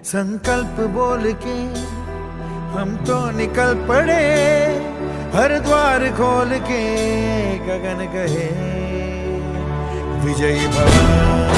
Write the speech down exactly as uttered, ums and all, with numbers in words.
संकल्प बोल के हम तो निकल पड़े, हर द्वार खोल के गगन कहे विजयी भव।